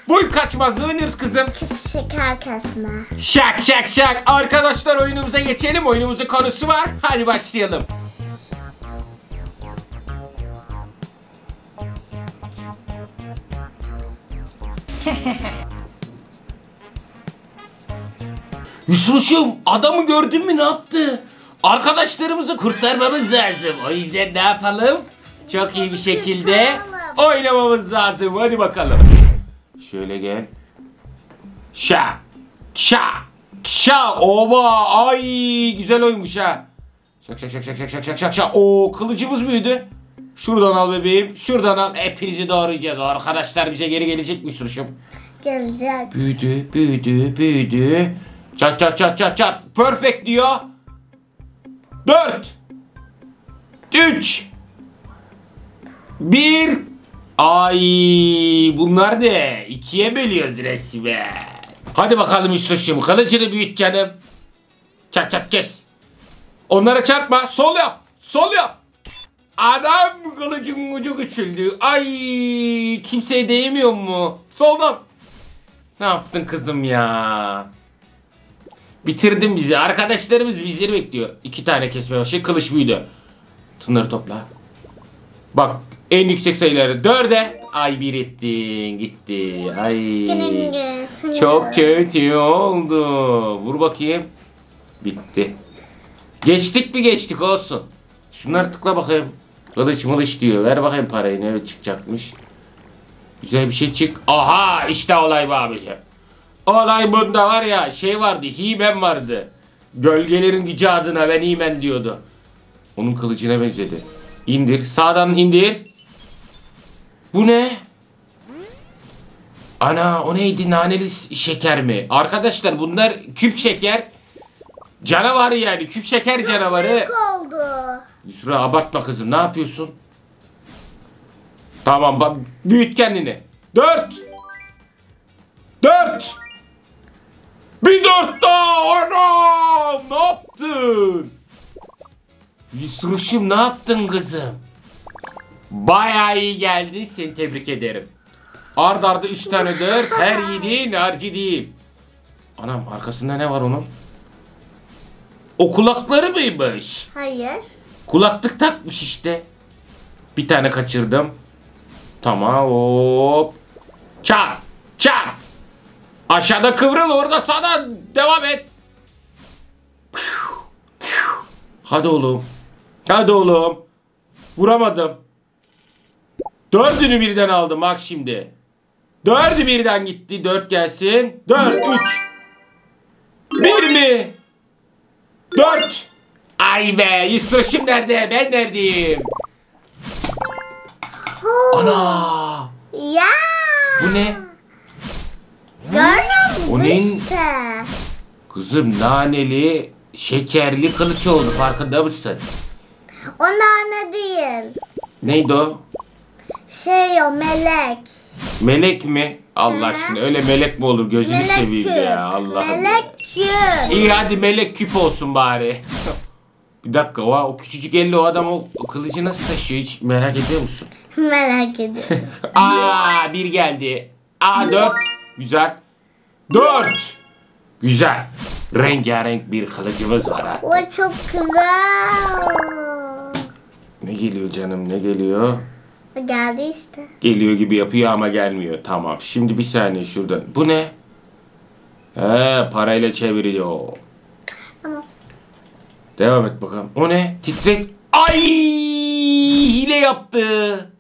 Boy kaçmaz. Ne oynuyoruz kızım? Şeker kesme. Şak şak şak. Arkadaşlar oyunumuza geçelim. Oyunumuzun konusu var. Hadi başlayalım. Yusuf'cum, adamı gördün mü, ne yaptı? Arkadaşlarımızı kurtarmamız lazım. O yüzden ne yapalım? Çok iyi bir şekilde oynamamız lazım. Hadi bakalım. Şöyle gel. Şa. Şa. Şa. Oba. Ay güzel oymuş ha. Şak şak şak şak şak şak şak şak şak. Oo, kılıcımız büyüdü. Şuradan al bebeğim. Şuradan al. Hepinizi doğrayacağız. Arkadaşlar bize geri gelecek mi Yusuf'cum? Gelecek. Büyüdü, büyüdü, büyüdü. Çat çat çat çat çat. Perfect diyor. 4 3 1. Ay bunlar ne? 2'ye bölüyoruz resmen. Hadi bakalım Yusuf'cum. Kılıcını büyüt canım. Çat çat kes. Onlara çarpma. Sol yap. Sol yap. Adam kılıcın ucu küçüldü. Ay kimseye değmiyor mu? Soldan. Ne yaptın kızım ya? Bitirdin bizi. Arkadaşlarımız bizleri bekliyor. 2 tane kesme başı. Kılıç büyüdü. Tınları topla. Bak en yüksek sayıları 4'e. Ay bir ettin. Gitti. Ay. Çok kötü oldu. Vur bakayım. Bitti. Geçtik mi geçtik olsun. Şunları tıkla bakayım. Kılıç mılıç diyor. Ver bakayım parayı. Ne çıkacakmış. Güzel bir şey çık. Aha işte olay bu abiciğim. Olay bunda var ya, şey vardı, He-Man vardı. Gölgelerin gücü adına ben He-Man diyordu. Onun kılıcına benzedi. İndir, sağdan indir. Bu ne? Ana o neydi, naneli şeker mi? Arkadaşlar bunlar küp şeker. Canavarı yani, küp şeker canavarı. Büyük oldu. Yusra abartma kızım, ne yapıyorsun? Tamam bak, büyüt kendini. 4 4 Bir 4 daha. Ana! Ne yaptın? Yusruş'um ne yaptın kızım? Bayağı iyi geldin. Seni tebrik ederim. Ard arda 3 tane 4. Her yediğin harcı değil. Anam arkasında ne var onun? O kulakları mıymış? Hayır. Kulaklık takmış işte. Bir tane kaçırdım. Tamam hop. Çat. Çat. Aşağıda kıvrıl, orada sana devam et. Hadi oğlum. Hadi oğlum. Vuramadım. 4'ünü birden aldım bak şimdi. 4'ü birden gitti. 4 gelsin. 4 3 1 mi? 4. Ay be, Yusuf'um nerede? Ben neredeyim? Ana! Ya. Bu ne? Gördün O mü ne? işte? Kızım naneli, şekerli kılıç oldu, farkında mısın? O nane değil. Neydi o? Şey o melek. Melek mi? Allah Hı. aşkına öyle melek mi olur, gözünü Melek seveyim küp. ya, Allah'ım ya. Melek küp. İyi hadi melek küp olsun bari. Bir dakika, o küçücük elli o adam o kılıcı nasıl taşıyor, hiç merak ediyor musun? Merak ediyorum. Aa bir geldi. Aa 4. Güzel. 4. Güzel. Rengarenk bir kılıcımız var artık. O çok güzel. Ne geliyor canım, ne geliyor? Geldi işte. Geliyor gibi yapıyor ama gelmiyor. Tamam. Şimdi bir saniye şuradan. Bu ne? He, parayla çeviriyor. Tamam. Devam et bakalım. O ne? Titrek. Ay! Hile yaptı.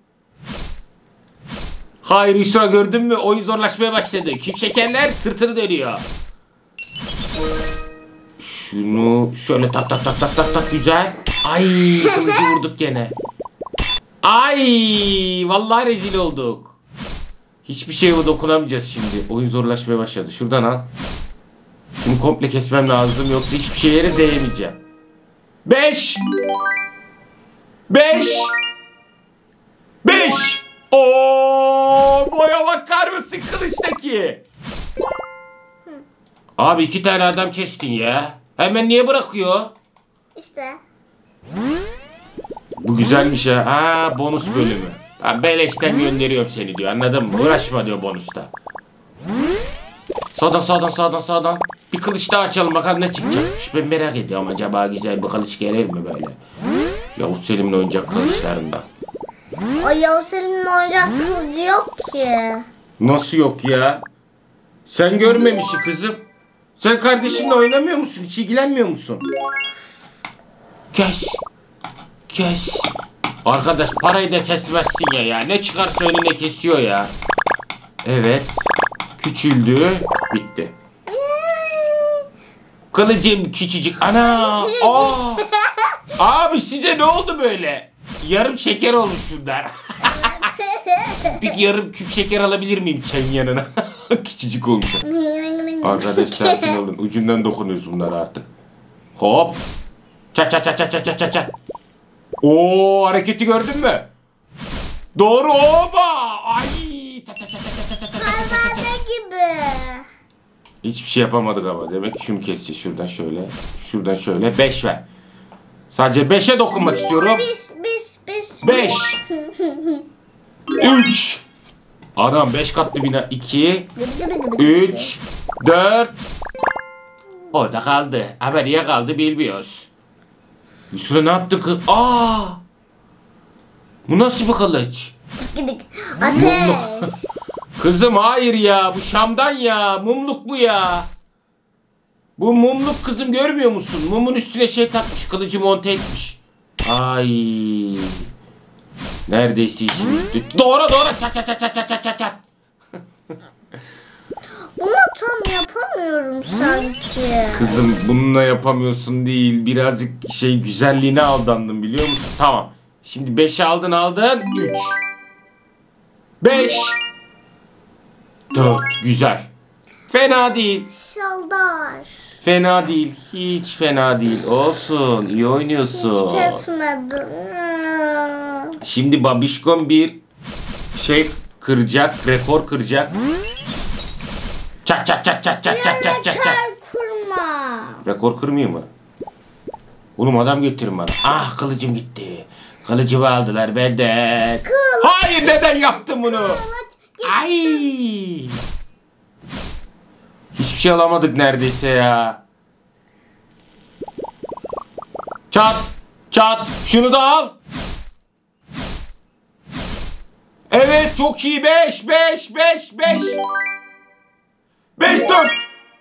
Hayır Yusra, gördün mü? Oyun zorlaşmaya başladı. Küp şekerler sırtını dönüyor. Şunu şöyle tak tak tak tak tak tak, güzel. Ay kılıcı vurduk gene. Ay vallahi rezil olduk. Hiçbir şeye dokunamayacağız şimdi. Oyun zorlaşmaya başladı. Şuradan al. Şunu komple kesmem lazım, yoksa hiçbir şeye değemeyeceğim. 5 5 5 Oo, boya bakar mısın kılıçtaki? Abi 2 tane adam kestin ya. Hemen niye bırakıyor? İşte. Bu güzelmiş ha. Ha bonus bölümü. Ha, beleşten gönderiyorum seni diyor. Anladın mı? Uğraşma diyor bonusta. Sağdan sağdan sağdan sağdan. Bir kılıç daha açalım bakalım ne çıkacakmış. Ben merak ediyorum, acaba güzel bir kılıç gelir mi böyle? Yavuz Selim'in oyuncak kılıçlarından. O Yavuz Selim'in oyuncak kılıcı yok ki. Nasıl yok ya? Sen görmemişsin kızım. Sen kardeşinle oynamıyor musun? Hiç ilgilenmiyor musun? Kes. Kes. Arkadaş parayı da kesmezsin ya. Ne çıkarsa önüne kesiyor ya. Evet. Küçüldü. Bitti. Kılıcım küçücük. Ana. Aa. Abi size ne oldu böyle? Yarım şeker olmuş bunlar. Bir yarım küp şeker alabilir miyim çayın yanına? Küçücük olmuş. Arkadaş sakin olun. Ucundan dokunuyoruz bunlar artık. Hop. Çat çat çat çat çat çat çat çat. Oo, hareketi gördün mü? Doğru, oba. Ay. Çat çat çat çat çat çat çat çat çat. Ne gibi? Hiçbir şey yapamadık ama. Demek ki şunu keseceğiz. Şuradan şöyle. Şuradan şöyle. 5 ver. Sadece 5'e dokunmak istiyorum. 5. 3. Adam 5 katlı bina. 2. 3. 4. Orada kaldı. Ama niye kaldı bilmiyoruz. Yusra ne yaptı kız? Aa! Bu nasıl bir kılıç? Ateş. Kızım hayır ya. Bu Şam'dan ya. Mumluk bu ya. Bu mumluk kızım, görmüyor musun? Mumun üstüne şey takmış. Kılıcı monte etmiş. Ay. Neredeyse işimiz bitti. Doğru. Çat çat çat çat çat çat çat. Bunu tam yapamıyorum sanki. Kızım bununla yapamıyorsun değil. Birazcık güzelliğine aldandın, biliyor musun? Tamam. Şimdi 5'i aldın. 3. 5. 4. Güzel. Fena değil. Şaldar. Fena değil. Hiç fena değil. Olsun. İyi oynuyorsun. Hiç kesmedim. Şimdi Babişkom bir kıracak. Rekor kıracak. Çat çat çat çat çat çat çat çat çat. Kurma. Rekor kırmıyor mu? Oğlum adam getirin bana. Ah, kılıcım gitti. Kılıcımı aldılar benden. Hayır, neden yaptın bunu? Ay. Hiçbir şey alamadık neredeyse ya. Çat. Çat. Şunu da al. Evet, çok iyi. 5. 4.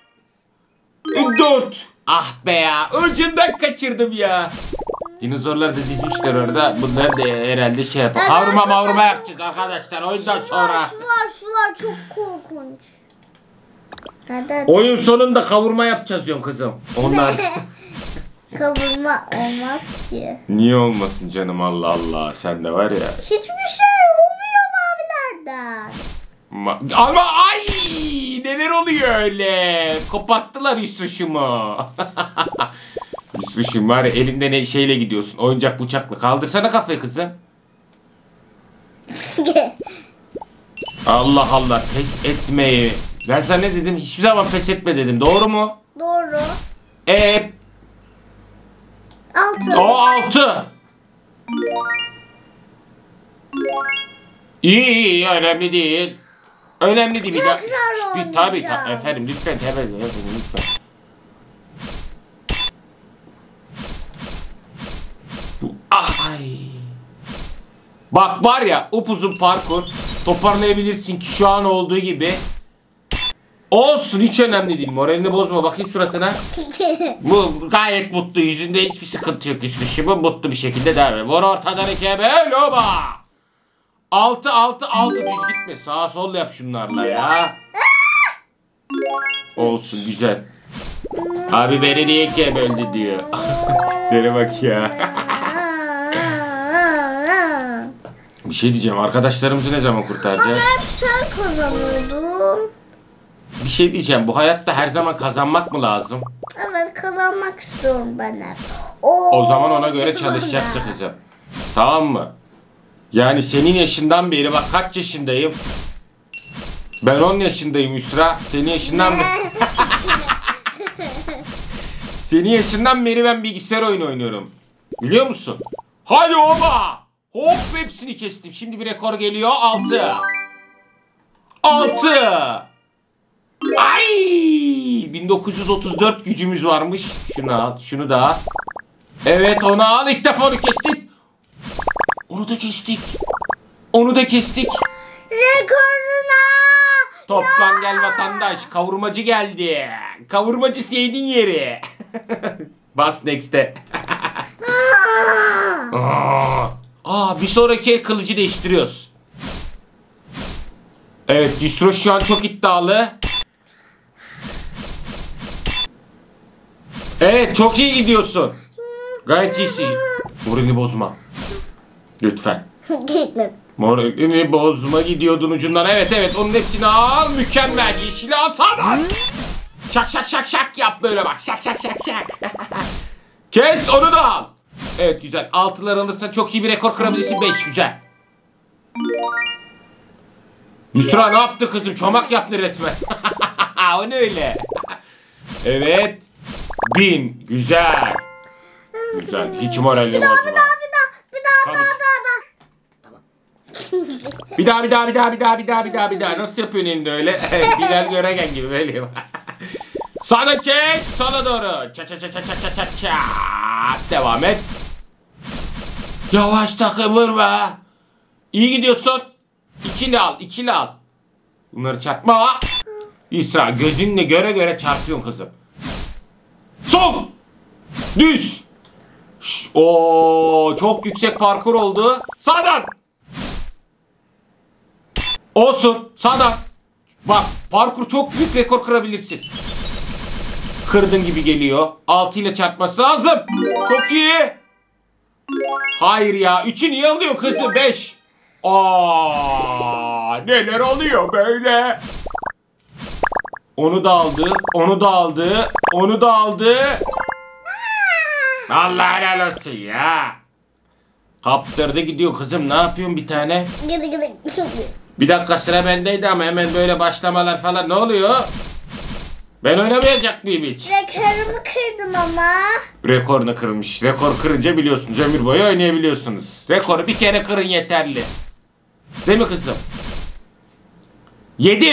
4. Ah be ya. Ucundan kaçırdım ya. Dinozorları da dizmişler orada. Bunlar da herhalde şey yapar. Kavurma yapacağız arkadaşlar oyundan sonra. Şular çok korkunç. Hadi. Oyun sonunda kavurma yapacağız diyorsun kızım. Onlar. Kavurma olmaz ki. Niye olmasın canım, Allah Allah. Sen de var ya. Hiçbir şey olmuyor mavilerden. Ama ay, neler oluyor öyle? Kopattılar Yusuf'umu. Yusuf'um var ya, elinde ne şeyle gidiyorsun? Oyuncak bıçakla. Kaldırsana kafayı kızım. Allah Allah, pes etmeyi. Ben sana ne dedim? Hiçbir zaman pes etme dedim. Doğru mu? Doğru. 6. O 6. İyi, önemli değil. Önemli değil. Çok güzel Tabii oynayacağım. efendim, lütfen lütfen. Ay. Bak var ya, upuzun parkur toparlayabilirsin ki şu an olduğu gibi. Olsun, hiç önemli değil. Moralini bozma, bakayım suratına. Bu gayet mutlu, yüzünde hiçbir sıkıntı yok. Üstü mutlu bir şekilde devam ediyor. Vur ortadan ikiye böyle oba. 6 düz gitme. Sağa sol yap şunlarla ya. Olsun, güzel. Abi beni niye ikiye böldü diyor. Tiplere bak ya. Bir şey diyeceğim. Arkadaşlarımızı ne zaman kurtaracağız? Hep sen kazanıyordun. Bir şey diyeceğim. Bu hayatta her zaman kazanmak mı lazım? Evet, kazanmak istiyorum ben hep. O zaman ona göre çalışacaksın kızım. Tamam mı? Yani senin yaşından beri, bak kaç yaşındayım? Ben 10 yaşındayım Yusra. Senin yaşından beri... Senin yaşından beri ben bilgisayar oyunu oynuyorum. Biliyor musun? Hadi oba! Hop, hepsini kestim. Şimdi bir rekor geliyor. 6. Ay! 1934 gücümüz varmış. Şunu al, şunu da al. Evet, onu al. İlk defa onu kestik. Onu da kestik. Onu da kestik. Rekoruna. Toplan gel vatandaş. Kavurmacı geldi. Kavurmacı Seyit'in yeri. Bas next'e. Bir sonraki kılıcı değiştiriyoruz. Evet, Distro şu an çok iddialı. Evet, çok iyi gidiyorsun. Gayet iyisin. Moralini bozma. Lütfen. Gitmem. Moralini bozma, gidiyordun ucundan. Evet, onun hepsini al. Mükemmel. Yeşili al sağdan. Şak şak şak şak yap böyle bak. Şak şak şak şak. Kes, onu da al. Evet, güzel. Altılar alırsan çok iyi bir rekor kırabilirsin. 5, güzel. Yusra ne yaptı kızım? Çomak yaptı resmen. O ne öyle? Evet. 1000, güzel. Güzel. Hiç moralini bozma. Bir daha. Bir daha. Nasıl yapıyorsun elinde öyle? Bilal Göregen gibi böyle. Sağda kes, sola doğru. Ça. Devam et. Yavaş takım vurma. İyi gidiyorsun. İkili al. Bunları çarpma. İsra, gözünle göre çarpıyorsun kızım. Sol. Düz. Çok yüksek parkur oldu. Sağdan. Olsun. Sağdan. Bak, parkur çok büyük rekor kırabilirsin. Kırdın gibi geliyor. 6 ile çarpması lazım. Çok iyi. Hayır ya. 3'ü niye alıyor kızım? 5. Neler oluyor böyle? Onu da aldı. Allah helal olsun ya. Kaptırdı gidiyor kızım. Ne yapıyorsun bir tane? Gidi. Bir dakika, sıra bendeydi ama hemen böyle başlamalar falan. Ne oluyor? Ben oynamayacak mıyım hiç? Rekorumu kırdım ama. Rekorunu kırmış. Rekor kırınca biliyorsunuz, ömür boyu oynayabiliyorsunuz. Rekoru bir kere kırın yeterli. Değil mi kızım? 7.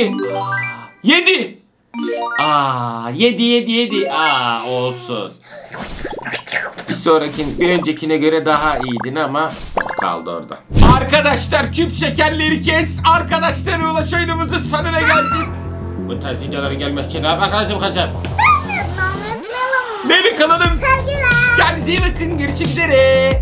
7. 7. Olsun. Bir öncekine göre daha iyiydin ama kaldı orada. Arkadaşlar, küp şekerleri kes. Arkadaşlar, ulaş oyunumuzun sonuna geldik. Bu tarz videoların gelmesi için ne yapmak lazım kızım? Beni kanalım. Sevgiler. Kendinize iyi bakın. Görüşmek üzere.